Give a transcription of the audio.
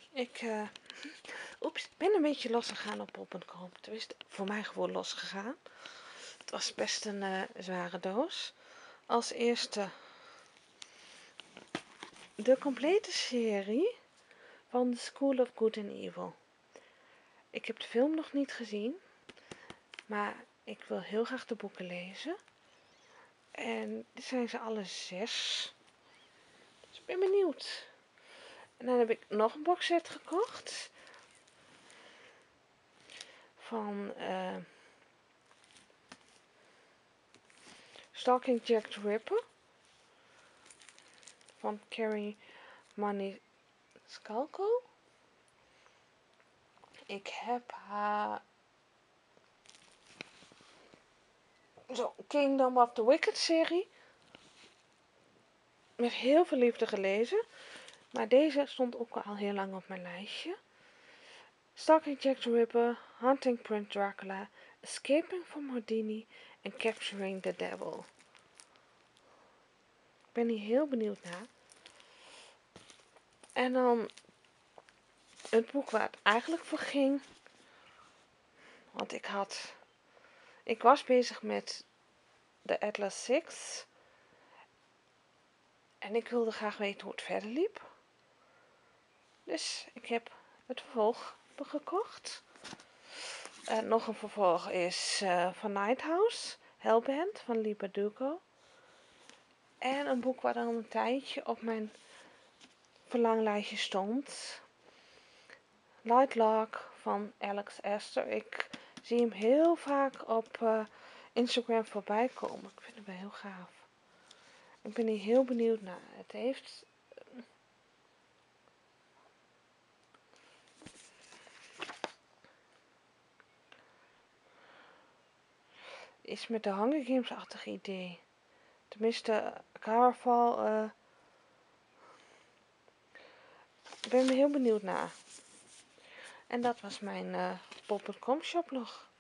Ik ben een beetje losgegaan op bol.com. Tenminste, voor mijn gevoel losgegaan. Het was best een zware doos. Als eerste de complete serie van The School of Good and Evil. Ik heb de film nog niet gezien, maar ik wil heel graag de boeken lezen. En dit zijn ze alle 6. Dus ik ben benieuwd. En dan heb ik nog een boxset gekocht. Van Stalking Jack the Ripper. Van Carrie Maniscalco. Ik heb haar Kingdom of the Wicked serie met heel veel liefde gelezen. Maar deze stond ook al heel lang op mijn lijstje. Stalking Jack the Ripper, Hunting Prince Dracula, Escaping from Houdini en Capturing the Devil. Ik ben hier heel benieuwd naar. En dan het boek waar het eigenlijk voor ging. Want ik was bezig met de Atlas Six. En ik wilde graag weten hoe het verder liep. Dus ik heb het vervolg gekocht. Nog een vervolg is van Nighthouse, Hellbent van Lee Bardugo. En een boek waar dan een tijdje op mijn verlanglijstje stond. Lightlark van Alex Astor. Ik zie hem heel vaak op Instagram voorbij komen. Ik vind hem wel heel gaaf. Ik ben hier heel benieuwd naar. Het heeft iets met de Hunger Games-achtig idee. Tenminste, Carval. Ik ben er heel benieuwd naar. En dat was mijn bol.com shop nog.